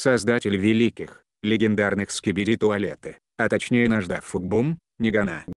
Создатель великих, легендарных Скибиди Туалеты, а точнее наждак Фукбум, Нигана.